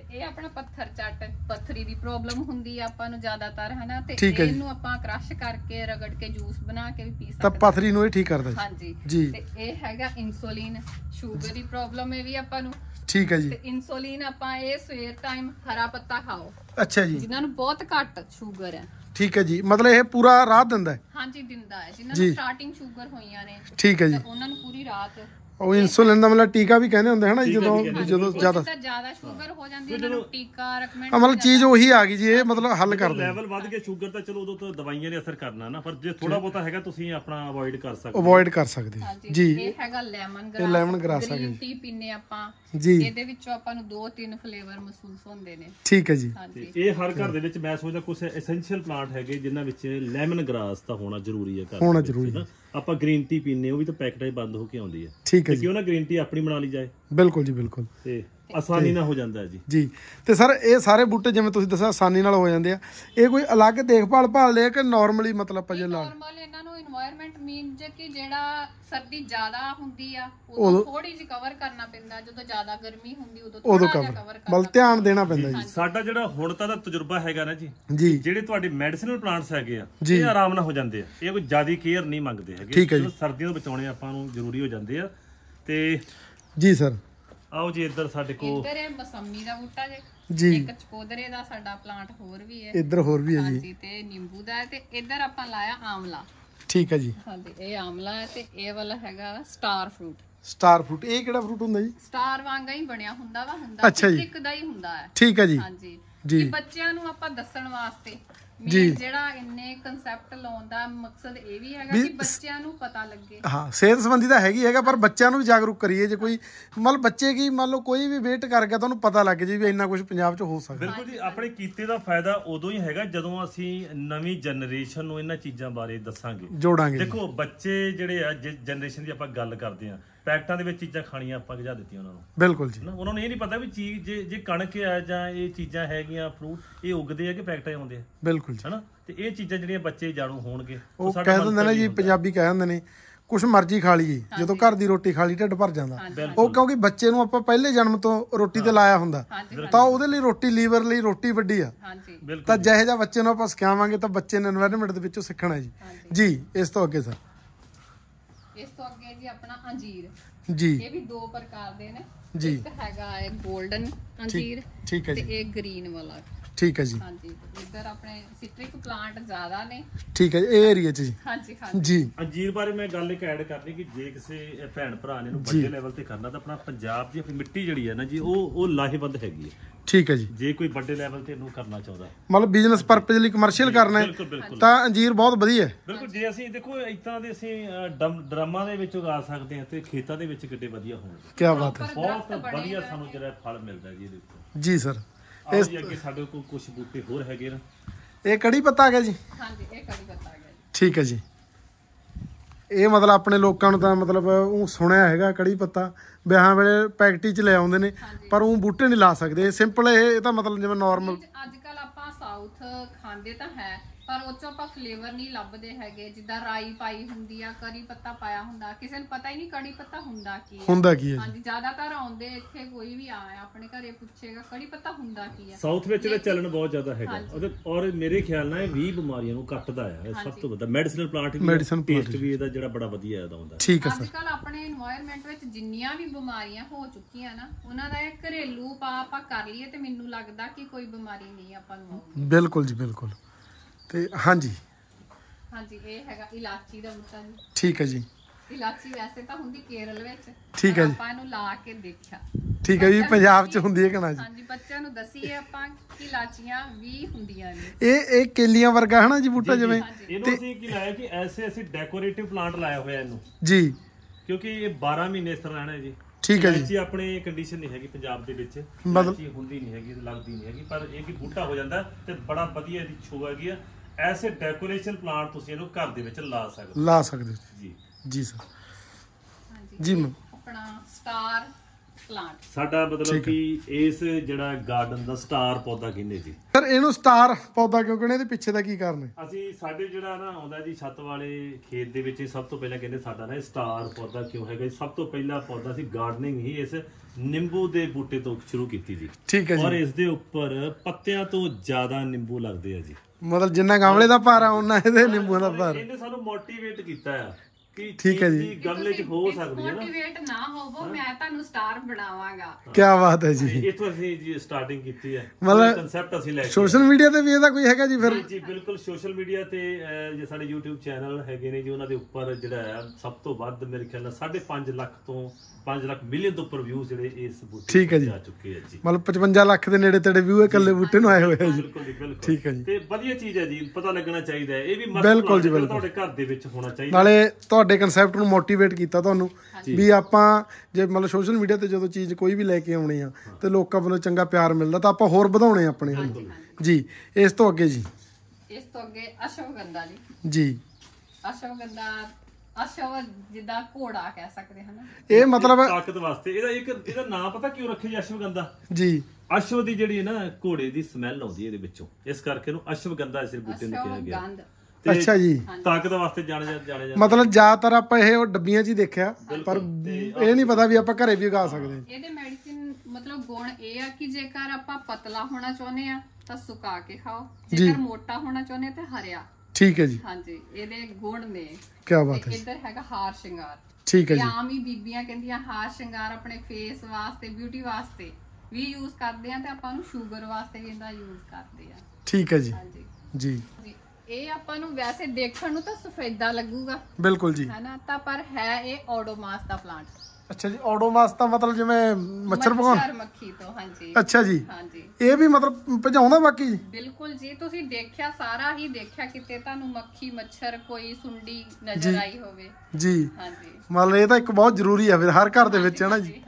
ਇਹ ਆਪਣਾ ਪੱਥਰ ਚੱਟ, ਪੱਥਰੀ ਦੀ ਪ੍ਰੋਬਲਮ ਹੁੰਦੀ ਆ ਆਪਾਂ ਨੂੰ ਜ਼ਿਆਦਾਤਰ, ਹਨਾ, ਤੇ ਇਹਨੂੰ ਆਪਾਂ ਕ੍ਰਸ਼ ਕਰਕੇ ਰਗੜ ਕੇ ਜੂਸ ਬਣਾ ਕੇ ਵੀ ਪੀ ਸਕਦੇ ਤਾਂ ਪੱਥਰੀ ਨੂੰ ਇਹ ਠੀਕ ਕਰਦਾ ਹਾਂਜੀ ਜੀ। ਤੇ ਇਹ ਹੈਗਾ ਇਨਸੂਲਿਨ, ਸ਼ੂਗਰ ਦੀ ਪ੍ਰੋਬਲਮ ਹੈ ਵੀ ਆਪਾਂ ਨੂੰ, ਠੀਕ ਹੈ ਜੀ। ਤੇ ਇਨਸੂਲਿਨ ਆਪਾਂ ਇਹ ਸਵੇਰ ਟਾਈਮ ਹਰਾ ਪੱਤਾ ਖਾਓ। ਅੱਛਾ ਜੀ। ਜਿਨ੍ਹਾਂ ਨੂੰ ਬਹੁਤ ਘੱਟ ਸ਼ੂਗਰ ਹੈ, ਠੀਕ ਹੈ ਜੀ, ਮਤਲਬ ਇਹ ਪੂਰਾ ਰਾਤ ਦਿੰਦਾ ਹੈ? ਹਾਂਜੀ ਦਿੰਦਾ ਹੈ। ਜਿਨ੍ਹਾਂ ਨੂੰ ਸਟਾਰਟਿੰਗ ਸ਼ੂਗਰ ਹੋਈਆਂ ਨੇ, ਠੀਕ ਹੈ ਜੀ, ਉਹਨਾਂ ਨੂੰ ਪੂਰੀ ਰਾਤ। ਉਹ ਇਨਸੂਲਿਨ ਦਾ ਮਤਲਬ ਟੀਕਾ ਵੀ ਕਹਿੰਦੇ ਹੁੰਦੇ ਹਨਾ ਜਦੋਂ ਜਦੋਂ ਜ਼ਿਆਦਾ ਜ਼ਿਆਦਾ ਸ਼ੂਗਰ ਹੋ ਜਾਂਦੀ ਹੈ ਉਹਨਾਂ ਨੂੰ ਟੀਕਾ ਰეკਮੈਂਡ। ਮਤਲਬ ਚੀਜ਼ ਉਹੀ ਆ ਗਈ ਜੀ, ਇਹ ਮਤਲਬ ਹੱਲ ਕਰਦਾ। ਲੈਵਲ ਵੱਧ ਗਿਆ ਸ਼ੂਗਰ ਤਾਂ ਚਲੋ ਉਦੋਂ ਤਾਂ ਦਵਾਈਆਂ ਨੇ ਅਸਰ ਕਰਨਾ ਨਾ, ਪਰ ਜੇ ਥੋੜਾ ਬਹੁਤਾ ਹੈਗਾ ਤੁਸੀਂ ਆਪਣਾ ਅਵੋਇਡ ਕਰ ਸਕਦੇ ਅਵੋਇਡ ਕਰ ਸਕਦੇ ਜੀ। ਇਹ ਹੈਗਾ ਲੈਮਨ ਗ੍ਰਾਸ, ਇਹ ਲੈਮਨ ਗ੍ਰਾਸ ਗ੍ਰੀਨ ਟੀ ਪੀਨੇ ਆਪਾਂ ਜੀ, ਇਹਦੇ ਵਿੱਚੋਂ ਆਪਾਂ ਨੂੰ ਦੋ ਤਿੰਨ ਫਲੇਵਰ ਮਹਿਸੂਸ ਹੁੰਦੇ ਨੇ। ਠੀਕ ਹੈ ਜੀ। ਇਹ ਹਰ ਘਰ ਦੇ ਵਿੱਚ ਮੈਂ ਸੋਚਦਾ ਕੁਝ ਐਸੈਂਸ਼ੀਅਲ ਪਲਾਂਟ ਹੈਗੇ ਜਿਨ੍ਹਾਂ ਵਿੱਚ ਲੈਮਨ ਗ੍ਰਾਸ ਤਾਂ ਹੋਣਾ ਜ਼ਰੂਰੀ ਹੈ ਘਰ ਹੋਣਾ ਜ਼ਰੂਰੀ ਹੈ। ਆਪਾਂ ਗ੍ਰੀਨ ਟੀ ਪੀਨੇ, ਉਹ ਵੀ ਤਾਂ ਪੈਕਟਾਂ 'ਚ ਬੰਦ ਹੋ ਕੇ ਆਉਂਦੀ ਹੈ, ਠੀਕ ਹੈ ਜੀ। ਕਿਉਂ ਨਾ ਗ੍ਰੀਨ ਟੀ ਆਪਣੀ ਬਣਾ ਲਈ ਜਾਏ। ਬਿਲਕੁਲ ਜੀ, ਬਿਲਕੁਲ, ਤੇ ਆਸਾਨੀ ਨਾਲ ਹੋ ਜਾਂਦਾ ਜੀ ਜੀ। ਤੇ ਸਰ ਇਹ ਸਾਰੇ ਬੂਟੇ ਜਿਵੇਂ ਤੁਸੀਂ ਦੱਸਿਆ ਆਸਾਨੀ ਨਾਲ ਹੋ ਜਾਂਦੇ ਆ, ਇਹ ਕੋਈ ਅਲੱਗ ਦੇਖਭਾਲ ਭਾਲਦੇ ਆ ਕਿ ਨਾਰਮਲੀ ਮਤਲਬ ਆਪਾਂ ਜੇ ਲਾ ਨਾਰਮਲ ਇਹਨਾਂ ਨੂੰ এনवायरमेंट ਮੀਨ ਜੇ ਕਿ ਜਿਹੜਾ ਸਰਦੀ ਜ਼ਿਆਦਾ ਹੁੰਦੀ ਆ ਉਦੋਂ ਥੋੜੀ ਜਿਹੀ ਕਵਰ ਕਰਨਾ ਪੈਂਦਾ, ਜਦੋਂ ਜ਼ਿਆਦਾ ਗਰਮੀ ਹੁੰਦੀ ਉਦੋਂ ਥੋੜਾ ਜਿਹਾ ਕਵਰ ਕਰਨਾ, ਬਲ ਧਿਆਨ ਦੇਣਾ ਪੈਂਦਾ ਜੀ। ਸਾਡਾ ਜਿਹੜਾ ਹੁਣ ਤਾਂ ਦਾ ਤਜਰਬਾ ਹੈਗਾ ਨਾ ਜੀ, ਜੀ ਜਿਹੜੇ ਤੁਹਾਡੇ ਮੈਡੀਸਿਨਲ ਪਲਾਂਟਸ ਹੈਗੇ ਆ ਇਹ ਆਰਾਮ ਨਾਲ ਹੋ ਜਾਂਦੇ ਆ, ਇਹ ਕੋਈ ਜ਼ਿਆਦਾ ਕੇਅਰ ਨਹੀਂ ਮੰਗਦੇ ਹੈਗੇ। ਠੀਕ ਹੈ ਜੀ। ਸਰਦੀਆਂ ਤੋਂ ਬਚਾਉਣੇ ਆਪਾਂ ਨੂੰ ਜ਼ਰੂਰੀ ਹੋ ਜਾਂਦੇ ਆ। ਤੇ ਜੀ ਸਰ ਆਓ ਜੀ ਇੱਧਰ ਸਾਡੇ ਕੋਲ ਇੱਧਰ ਹੈ ਮਸੰਮੀ ਦਾ ਬੂਟਾ ਜੇ ਜੀ, ਇੱਕ ਚਕੋਦਰੇ ਦਾ ਸਾਡਾ ਪਲਾਂਟ ਹੋਰ ਵੀ ਹੈ, ਇੱਧਰ ਹੋਰ ਵੀ ਹੈ ਜੀ, ਹਾਂਜੀ, ਤੇ ਨਿੰਬੂ ਦਾ ਹੈ, ਤੇ ਇੱਧਰ ਆਪਾਂ ਲਾਇਆ ਆਮਲਾ। ਠੀਕ ਹੈ ਜੀ। ਹਾਂਜੀ, ਇਹ ਆਮਲਾ ਹੈ, ਤੇ ਇਹ ਵਾਲਾ ਹੈਗਾ ਸਟਾਰ ਫਰੂਟ। ਸਟਾਰ ਫਰੂਟ ਇਹ ਕਿਹੜਾ ਫਰੂਟ ਹੁੰਦਾ ਜੀ? ਸਟਾਰ ਵਾਂਗਾ ਹੀ ਬਣਿਆ ਹੁੰਦਾ ਵਾ, ਹੁੰਦਾ ਇੱਕ ਦਾ ਹੀ ਹੁੰਦਾ ਹੈ। ਠੀਕ ਹੈ ਜੀ। ਹਾਂਜੀ ਜੀ, ਬੱਚਿਆਂ ਨੂੰ ਆਪਾਂ ਦੱਸਣ ਵਾਸਤੇ ਮੇਨ ਜਿਹੜਾ ਇੰਨੇ ਕਨਸੈਪਟ ਲਾਉਣ ਦਾ ਮਕਸਦ ਇਹ ਵੀ ਹੈਗਾ ਕਿ ਬੱਚਿਆਂ ਨੂੰ ਪਤਾ ਲੱਗੇ। ਹਾਂ, ਸਿਹਤ ਸੰਬੰਧੀ ਤਾਂ ਹੈਗੀ ਹੈਗਾ, ਪਰ ਬੱਚਿਆਂ ਨੂੰ ਵੀ ਜਾਗਰੂਕ ਕਰੀਏ। ਜੇ ਕੋਈ ਮਤਲਬ ਬੱਚੇ ਕੀ ਮੰਨ ਲਓ ਕੋਈ ਵੀ ਵੇਟ ਕਰ ਗਿਆ, ਤੁਹਾਨੂੰ ਪਤਾ ਲੱਗ ਜੇ ਵੀ ਇੰਨਾ ਕੁਝ ਪੰਜਾਬ 'ਚ ਹੋ ਸਕਦਾ। ਬਿਲਕੁਲ ਜੀ, ਆਪਣੇ ਕੀਤੇ ਦਾ ਫਾਇਦਾ ਉਦੋਂ ਹੀ ਹੈਗਾ ਜਦੋਂ ਅਸੀਂ ਨਵੀਂ ਜਨਰੇਸ਼ਨ ਨੂੰ ਇਹਨਾਂ ਚੀਜ਼ਾਂ ਬਾਰੇ ਦੱਸਾਂਗੇ, ਜੋੜਾਂਗੇ। ਦੇਖੋ ਬੱਚੇ ਜਿਹੜੇ ਆ ਜਿਸ ਜਨਰੇਸ਼ਨ ਦੀ ਆਪਾਂ ਗੱਲ ਕਰਦੇ ਆ, ਪੈਕਟਾਂ ਦੇ ਵਿੱਚ ਚੀਜ਼ਾਂ ਖਾਣੀਆਂ ਆਪਾਂ ਗਜਾ ਦਿੱਤੀਆਂ ਉਹਨਾਂ ਨੂੰ। ਬਿਲਕੁਲ ਜੀ। ਉਹਨਾਂ ਨੂੰ ਇਹ ਨਹੀਂ ਪਤਾ ਵੀ ਚੀਜ਼ ਜੇ ਜੇ ਕਣਕ ਆ ਜਾਂ ਇਹ ਚੀਜ਼ਾਂ ਹੈਗੀਆਂ ਫਰੂਟ ਇਹ ਉੱਗਦੇ ਆ ਕਿ ਪੈਕਟਾਂ 'ਚ ਆਉਂਦੇ ਆ। ਬਿਲਕੁਲ ਜੀ। ਹਨਾ, ਤੇ ਇਹ ਚੀਜ਼ਾਂ ਜਿਹੜੀਆਂ ਬੱਚੇ ਜਾਣੂ ਹੋਣਗੇ। ਉਹ ਕਹਿ ਦਿੰਦੇ ਨੇ ਜੀ, ਪੰਜਾਬੀ ਕਹਿ ਦਿੰਦੇ ਨੇ ਕੁਛ ਮਰਜ਼ੀ ਖਾ ਲਈਏ, ਜਦੋਂ ਘਰ ਦੀ ਰੋਟੀ ਖਾ ਲਈ ਢਿੱਡ ਭਰ ਜਾਂਦਾ। ਉਹ ਕਿਉਂਕਿ ਬੱਚੇ ਨੂੰ ਆਪਾਂ ਪਹਿਲੇ ਜਨਮ ਤੋਂ ਰੋਟੀ ਤੇ ਲਾਇਆ ਹੁੰਦਾ, ਤਾਂ ਉਹਦੇ ਲਈ ਰੋਟੀ ਲੀਵਰ ਲਈ ਰੋਟੀ ਵੱਡੀ ਆ। ਤਾਂ ਜਿਹੇ ਜਿਹਾ ਬੱਚੇ ਨੂੰ ਆਪਾਂ ਸਿਖਾਵਾਂਗੇ ਤਾਂ ਬੱਚੇ ਨੇ এনवायरमेंट ਦੇ ਵਿੱਚੋਂ ਸਿੱਖਣਾ ਜੀ। ਜੀ ਇਸ ਤੋਂ ਅੱਗੇ ਸਰ? ਇਸ ਤੋਂ ਅੱਗੇ ਜੀ ਆਪਣਾ ਅੰਜੀਰ ਜੀ, ਇਹ ਵੀ ਦੋ ਪ੍ਰਕਾਰ ਦੇ ਨੇ ਜੀ। ਇੱਕ ਹੈਗਾ ਹੈ 골ਡਨ ਅੰਜੀਰ, ਠੀਕ ਹੈ ਤੇ ਜੀ, ਇਹ ਗ੍ਰੀਨ ਵਾਲਾ। ਠੀਕ ਹੈ ਜੀ। ਹਾਂਜੀ, ਇੱਧਰ ਆਪਣੇ ਸਿਟ੍ਰਿਕ ਪਲਾਂਟ ਜ਼ਿਆਦਾ ਨੇ। ਠੀਕ ਹੈ ਜੀ, ਇਹ ਏਰੀਆ 'ਚ ਜੀ। ਹਾਂਜੀ ਹਾਂਜੀ ਜੀ। ਅੰਜੀਰ ਬਾਰੇ ਮੈਂ ਗੱਲ ਇੱਕ ਐਡ ਕਰਨੀ ਕਿ ਜੇ ਕਿਸੇ ਭੈਣ ਭਰਾ ਨੇ ਨੂੰ ਵੱਡੇ ਲੈਵਲ ਤੇ ਕਰਨਾ ਤਾਂ ਆਪਣਾ ਪੰਜਾਬ ਦੀ ਆਪਣੀ ਮਿੱਟੀ ਜਿਹੜੀ ਹੈ ਨਾ ਜੀ, ਉਹ ਉਹ ਲਾਹੇਵੰਦ ਹੈਗੀ ਹੈ। ਠੀਕ ਹੈ ਜੀ। ਜੇ ਕੋਈ ਵੱਡੇ ਲੈਵਲ ਤੇ ਇਹਨੂੰ ਕਰਨਾ ਚਾਹੁੰਦਾ, ਮਤਲਬ ਬਿਜ਼ਨਸ ਪਰਪਸ ਲਈ ਕਮਰਸ਼ੀਅਲ ਕਰਨਾ ਹੈ, ਤਾਂ ਅੰਜੀਰ ਬਹੁਤ ਵਧੀਆ ਹੈ। ਬਿਲਕੁਲ, ਜੇ ਅਸੀਂ ਦੇਖੋ ਇਦਾਂ ਦੇ ਅਸੀਂ ਡਰਮਾਂ ਦੇ ਵਿੱਚ ਉਗਾ ਸਕਦੇ ਹਾਂ ਤੇ ਖੇਤਾਂ ਦੇ ਵਿੱਚ ਕਿੱਡੇ ਵਧੀਆ ਹੋਣਗੇ। ਕੀ ਬਾਤ ਹੈ, ਬਹੁਤ ਵਧੀਆ ਸਾਨੂੰ ਜਿਹੜਾ ਫਲ ਮਿਲਦਾ ਜੀ ਇਹਦੇ ਉੱਤੇ। ਜੀ ਸਰ। ਇਸ ਅੱਗੇ ਸਾਡੇ ਕੋਲ ਕੁਝ ਬੂਟੇ ਹੋਰ ਹੈਗੇ ਨਾ। ਇਹ ਕੜੀ ਪੱਤਾ ਆ ਗਿਆ ਜੀ? ਹਾਂਜੀ, ਇਹ ਕੜੀ ਪੱਤਾ ਆ ਗਿਆ ਜੀ। ਠੀਕ ਹੈ ਜੀ। ਇਹ ਮਤਲਬ ਆਪਣੇ ਲੋਕਾਂ ਨੂੰ ਤਾਂ ਮਤਲਬ ਉਹ ਸੁਣਿਆ ਹੈਗਾ ਕੜੀ ਪੱਤਾ ਵਿਆਹਾਂ ਵੇਲੇ ਪੈਕਟੀ 'ਚ ਲੈ ਆਉਂਦੇ ਨੇ, ਪਰ ਉਹ ਬੂਟੇ ਨਹੀਂ ਲਾ ਸਕਦੇ। ਸਿੰਪਲ ਇਹ ਤਾਂ ਮਤਲਬ ਜਿਵੇਂ ਨਾਰਮਲ ਅੱਜ ਕੱਲ ਆਪਾਂ ਸਾਊਥ ਖਾਂਦੇ ਤਾਂ ਹੈ, ਪਰ ਉਹ 'ਚੋਂ ਆਪਾਂ ਫਲੇਵਰ ਨਹੀਂ ਲੱਭਦੇ ਹੈਗੇ। ਜਿੱਦਾਂ ਰਾਈ ਪਾਈ ਹੁੰਦੀ ਆ, ਕੜੀ ਪੱਤਾ ਪਾਇਆ ਹੁੰਦਾ, ਕਿਸੇ ਨੂੰ ਪਤਾ ਹੀ ਨਹੀਂ ਕੜੀ ਪੱਤਾ ਹੁੰਦਾ ਕੀ ਹੈ। ਹੁੰਦਾ ਕੀ ਹੈ? ਹਾਂਜੀ, ਜ਼ਿਆਦਾਤਰ ਆਉਂਦੇ ਇੱਥੇ ਕੋਈ ਵੀ ਆਇਆ ਆਪਣੇ ਘਰੇ ਪੁੱਛੇਗਾ ਕੜੀ ਪੱਤਾ ਹੁੰਦਾ ਕੀ ਹੈ। ਸਾਊਥ ਵਿੱਚ ਇਹਦਾ ਚੱਲਣ ਬਹੁਤ ਜ਼ਿਆਦਾ ਹੈਗਾ, ਉਹਦੇ ਔਰ ਮੇਰੇ ਖਿਆਲ ਨਾਲ ਇਹ ਵੀਹ ਬਿਮਾਰੀਆਂ ਨੂੰ ਕੱਟਦਾ ਆ। ਇਹ ਸਭ ਤੋਂ ਵੱਡਾ ਮੈਡੀਸਿਨਲ ਪਲਾਂਟ ਵੀ, ਟੇਸਟ ਵੀ ਇਹਦਾ ਜਿਹੜਾ ਬੜਾ ਵਧੀਆ ਇਹਦਾ ਹੁੰਦਾ। ਠੀਕ ਹੈ ਸਰ। ਅੱਜ ਕੱਲ ਆਪਣੇ এনवायरमेंट ਵਿੱਚ ਜਿੰਨੀਆਂ ਵੀ ਬਿਮਾਰੀਆਂ ਹੋ ਚੁੱਕੀਆਂ ਨਾ, ਉਹਨਾਂ ਦਾ ਇਹ ਘਰੇਲੂ ਉਪਾਅ ਆਪਾਂ ਕਰ ਲਈਏ ਤੇ ਮੈਨੂੰ ਲੱਗਦਾ ਕਿ ਕੋਈ ਬਿਮਾਰੀ ਨਹੀਂ ਆਪਾਂ ਨੂੰ ਆਊਗੀ। ਬਿਲਕੁਲ ਜੀ, ਬਿਲਕੁਲ। ਤੇ ਹਾਂਜੀ ਹਾਂਜੀ, ਇਹ ਹੈਗਾ ਇਲਾਚੀ ਦਾ ਬੂਟਾ ਜੀ। ਠੀਕ ਹੈ ਜੀ। ਇਲਾਚੀ ਵੈਸੇ ਤਾਂ ਹੁੰਦੀ ਕੇਰਲ ਵਿੱਚ, ਠੀਕ ਹੈ ਜੀ। ਆਪਾਂ ਇਹਨੂੰ ਲਾ ਕੇ ਦੇਖਿਆ। ਠੀਕ ਹੈ ਜੀ, ਪੰਜਾਬ 'ਚ ਹੁੰਦੀ ਹੈ ਕਿ ਨਾ ਜੀ? ਹਾਂਜੀ, ਬੱਚਿਆਂ ਨੂੰ ਦਸੀਏ ਆਪਾਂ ਕਿ ਇਲਾਚੀਆਂ ਵੀ ਹੁੰਦੀਆਂ ਨੇ। ਇਹ ਇਹ ਕੇਲੀਆਂ ਵਰਗਾ ਹੈ ਨਾ ਜੀ ਬੂਟਾ ਜਿਵੇਂ? ਇਹਨੂੰ ਅਸੀਂ ਕੀ ਲਾਇਆ ਕਿ ਐਸੇ ਅਸੀਂ ਡੈਕੋਰੇਟਿਵ ਪਲਾਂਟ ਲਾਇਆ ਹੋਇਆ ਇਹਨੂੰ ਜੀ, ਕਿਉਂਕਿ ਇਹ ਬਾਰਾਂ ਮਹੀਨੇ ਇਸ ਤਰ੍ਹਾਂ ਰਹਿਣਾ ਜੀ। ਠੀਕ ਹੈ ਜੀ। ਇਲਾਚੀ ਆਪਣੇ ਕੰਡੀਸ਼ਨ ਨਹੀਂ ਹੈਗੀ ਪੰਜਾਬ ਦੇ ਵਿੱਚ, ਇਲਾਚੀ ਹੁੰਦੀ ਨਹੀਂ ਹੈਗੀ, ਲੱਗਦੀ ਨਹੀਂ ਹੈਗੀ, ਪਰ ਇਹ ਕਿ ਬੂਟਾ ਹੋ ਜਾਂਦਾ ਤੇ ਬੜਾ ਵਧੀਆ ਇਹਦੀ ਛੋਹ ਹੈਗੀ ਆ। ਐਸੇ ਡੈਕੋਰੇਸ਼ਨ ਪਲਾਂਟ ਤੁਸੀਂ ਇਹਨੂੰ ਘਰ ਦੇ ਵਿੱਚ ਲਾ ਸਕਦੇ ਲਾ ਸਕਦੇ ਜੀ। ਜੀ ਸਰ। ਹਾਂਜੀ ਜੀ ਮੈਮ। ਆਪਣਾ ਸਟਾਰ ਪਲਾਂਟ ਸਾਡਾ ਮਤਲਬ ਕਿ ਇਸ ਜਿਹੜਾ ਗਾਰਡਨ ਦਾ ਸਟਾਰ ਪੌਦਾ ਕਹਿੰਦੇ ਜੀ। ਸਰ ਇਹਨੂੰ ਸਟਾਰ ਪੌਦਾ ਕਿਉਂ ਕਹਿੰਦੇ, ਇਹਦੇ ਪਿੱਛੇ ਦਾ ਕੀ ਕਾਰਨ ਹੈ? ਅਸੀਂ ਸਾਡੇ ਜਿਹੜਾ ਨਾ ਆਉਂਦਾ ਜੀ ਛੱਤ ਵਾਲੇ ਖੇਤ ਦੇ ਵਿੱਚ ਸਭ ਤੋਂ ਪਹਿਲਾਂ ਕਹਿੰਦੇ ਸਾਡਾ ਨਾ ਸਟਾਰ ਪੌਦਾ ਕਿਉਂ ਹੈਗਾ, ਸਭ ਤੋਂ ਪਹਿਲਾ ਪੌਦਾ ਸੀ ਗਾਰਡਨਿੰਗ ਹੀ ਇਸ ਨਿੰਬੂ ਦੇ ਬੂਟੇ ਤੋਂ ਸ਼ੁਰੂ ਕੀਤੀ ਜੀ। ਠੀਕ ਹੈ ਜੀ। ਔਰ ਇਸ ਦੇ ਉੱਪਰ ਪੱਤਿਆਂ ਤੋਂ ਜ਼ਿਆਦਾ ਨਿੰਬੂ ਲੱਗਦੇ ਆ ਜੀ, ਮਤਲਬ ਜਿੰਨਾ ਗਮਲੇ ਦਾ ਭਾਰ ਆ ਉਹਨਾਂ ਇਹਦੇ ਨਿੰਬੂਆਂ ਦਾ ਭਾਰ। ਇਹਨੇ ਸਾਨੂੰ ਮੋਟੀਵੇਟ ਕੀਤਾ ਆ ਕਿ ਠੀਕ ਹੈ ਜੀ, ਗਮਲੇ 'ਚ ਹੋ ਸਕਦੀ ਹੈ ਨਾ। ਮੋਟੀਵੇਟ ਨਾ ਹੋਵੋ, ਮੈਂ ਤੁਹਾਨੂੰ ਸਟਾਰ ਬਣਾਵਾਂਗਾ। ਕੀ ਬਾਤ ਹੈ ਜੀ। ਇੱਥੋਂ ਅਸੀਂ ਜੀ ਸਟਾਰਟਿੰਗ ਕੀਤੀ ਹੈ, ਮਤਲਬ ਕਨਸੈਪਟ ਅਸੀਂ ਲੈ ਕੇ ਸੋਸ਼ਲ ਮੀਡੀਆ ਤੇ ਵੀ ਇਹਦਾ ਕੋਈ ਹੈਗਾ ਜੀ ਫਿਰ? ਜੀ ਬਿਲਕੁਲ, ਸੋਸ਼ਲ ਮੀਡੀਆ ਤੇ ਜੇ ਸਾਡੇ YouTube ਚੈਨਲ ਹੈਗੇ ਨੇ ਜੀ, ਉਹਨਾਂ ਦੇ ਉੱਪਰ ਜਿਹੜਾ ਹੈ ਸਭ ਤੋਂ ਵੱਧ ਮੇਰੇ ਖਿਆਲ ਨਾਲ ਸਾਢੇ ਪੰਜ ਲੱਖ ਤੋਂ ਪੰਜ ਲੱਖ ਮਿਲੀਅਨ ਤੋਂ ਉੱਪਰ ਵਿਊਜ਼ ਜਿਹੜੇ ਇਸ ਬੂਟੇ ਤੇ ਜਾ ਚੁੱਕੇ ਆ ਜੀ। ਮਤਲਬ ਪਚਵੰਜਾ ਲੱਖ ਦੇ ਨੇੜੇ ਤੇੜੇ ਵਿਊ ਇਕੱਲੇ ਬੂਟੇ ਨੂੰ ਆਏ ਹੋਏ ਆ ਜੀ। ਬਿਲਕੁਲ ਜੀ ਬਿਲਕੁਲ। ਠੀਕ ਹੈ ਜੀ, ਤੇ ਵਧੀਆ ਚੀਜ਼ ਹੈ ਜੀ, ਪਤਾ ਲੱਗਣਾ ਚਾਹੀਦਾ ਹੈ। ਇਹ ਵੀ ਬਿਲਕੁਲ ਜੀ, ਬਿਲਕੁਲ ਤੁਹਾਡੇ ਘਰ ਦੇ ਵਿੱਚ ਹੋਣਾ ਚਾਹੀਦਾ। ਨਾਲੇ ਤੁਹਾਡੇ ਕਨਸੈਪਟ ਨੂੰ ਮੋਟੀਵੇਟ ਕੀਤਾ ਤੁਹਾਨੂੰ ਵੀ ਆਪਾਂ ਜੇ ਮਤਲਬ ਸੋਸ਼ਲ ਮੀਡੀਆ ਤੇ ਜਦੋਂ ਚੀਜ਼ ਕੋਈ ਵੀ ਲੈ ਕੇ ਆਉਣੀ ਆ ਤੇ ਲੋਕਾਂ ਵੱਲੋਂ ਚੰਗਾ ਪਿਆਰ ਮਿਲਦਾ ਤਾਂ ਆਪਾਂ ਹੋਰ ਵਧਾਉਣੇ ਆਪਣੇ ਜੀ। ਇਸ ਤੋਂ ਅੱਗੇ ਜੀ, ਇਸ ਤੋਂ ਅੱਗੇ ਅਸ਼ਵਗੰਧਾ ਜੀ। ਜੀ ਅਸ਼ਵਗੰਧਾ, ਅਸ਼ਵ ਜਿੱਦਾਂ ਘੋੜਾ ਕਹਿ ਸਕਦੇ ਹਨ, ਇਹ ਮਤਲਬ ਤਾਕਤ ਵਾਸਤੇ ਇਹਦਾ ਇੱਕ ਇਹਦਾ ਨਾਮ ਪਤਾ ਕਿਉਂ ਰੱਖਿਆ ਜੀ ਅਸ਼ਵਗੰਧਾ ਜੀ? ਅਸ਼ਵ ਦੀ ਜਿਹੜੀ ਹੈ ਨਾ ਘੋੜੇ ਦੀ ਸਮੈਲ ਆਉਂਦੀ ਹੈ ਇਹਦੇ ਵਿੱਚੋਂ, ਇਸ ਕਰਕੇ ਇਹਨੂੰ ਅਸ਼ਵਗੰਧਾ ਇਸ ਬੂਟੇ ਨੂੰ ਕਿਹਾ ਗਿਆ। ਅੱਛਾ ਜੀ, ਤਾਕਤ ਵਾਸਤੇ ਜਾਣਿਆ ਜਾਣਿਆ ਜਾਂਦਾ। ਮਤਲਬ ਜ਼ਿਆਦਾਤਰ ਆਪਾਂ ਇਹ ਉਹ ਡੱਬੀਆਂ 'ਚ ਹੀ ਦੇਖਿਆ, ਪਰ ਇਹ ਨਹੀਂ ਪਤਾ ਵੀ ਆਪਾਂ ਘਰੇ ਵੀ ਉਗਾ ਸਕਦੇ ਹਾਂ। ਇਹਦੇ ਮੈਡੀਸਿਨ ਮਤਲਬ ਗੁਣ ਇਹ ਆ ਕਿ ਜੇਕਰ ਆਪਾਂ ਪਤਲਾ ਹੋਣਾ ਚਾਹੁੰਦੇ ਆ ਤਾਂ ਸੁਕਾ ਕੇ ਖਾਓ, ਜੇਕਰ ਮੋਟਾ ਹੋਣਾ ਚਾਹੁੰਦੇ ਤਾਂ ਹਰਿਆ। ਠੀਕ ਹੈ ਜੀ, ਹਾਂਜੀ, ਇਹਦੇ ਗੁਣ ਨੇ। ਕੀ ਬਾਤ ਹੈ। ਇੱਧਰ ਹੈਗਾ ਹਾਰ ਸ਼ਿੰਗਾਰ। ਠੀਕ ਹੈ ਜੀ। ਆਮ ਹੀ ਬੀਬੀਆਂ ਕਹਿੰਦੀਆਂ ਹਾਰ ਸ਼ਿੰਗਾਰ ਆਪਣੇ ਫੇਸ ਵਾਸਤੇ, ਬਿਊਟੀ ਵਾਸਤੇ ਵੀ ਯੂਜ਼ ਕਰਦੇ ਆ, ਤੇ ਆਪਾਂ ਨੂੰ ਸ਼ੂਗਰ ਵਾਸਤੇ ਵੀ ਇਹਦਾ ਯੂਜ਼ ਕਰਦੇ ਆ। ਠੀਕ ਹੈ ਜੀ। ਹਾਂਜੀ ਜੀ, ਇਹ ਆਪਾਂ ਨੂੰ ਵੈਸੇ ਦੇਖਣ ਨੂੰ ਤਾਂ ਸਫੈਦਾ ਲੱਗੂਗਾ, ਬਿਲਕੁਲ ਜੀ, ਹੈਨਾ, ਤਾਂ ਪਰ ਹੈ ਇਹ ਓਡੋਮਾਸ ਦਾ ਪਲਾਂਟ। ਅੱਛਾ ਜੀ, ਓਡੋਮਾਸ ਤਾਂ ਮਤਲਬ ਜਿਵੇਂ ਮੱਛਰ ਭਗਾਉਣ, ਮੱਛਰ ਮੱਖੀ ਤੋਂ। ਹਾਂਜੀ ਅੱਛਾ ਜੀ, ਹਾਂਜੀ, ਇਹ ਵੀ ਮਤਲਬ ਭਜਾਉਂਦਾ ਬਾਕੀ? ਬਿਲਕੁਲ ਜੀ, ਤੁਸੀਂ ਦੇਖਿਆ ਸਾਰਾ ਹੀ ਦੇਖਿਆ, ਕਿਤੇ ਤੁਹਾਨੂੰ ਮੱਖੀ ਮੱਛਰ ਕੋਈ ਸੁੰਡੀ ਨਜ਼ਰ ਆਈ ਹੋਵੇ? ਜੀ, ਹਾਂਜੀ, ਮਤਲਬ ਇਹ ਤਾਂ ਇੱਕ ਬਹੁਤ ਜ਼ਰੂਰੀ ਆ ਫਿਰ ਹਰ ਘਰ ਦੇ ਵਿੱਚ, ਹੈ ਨਾ ਜੀ।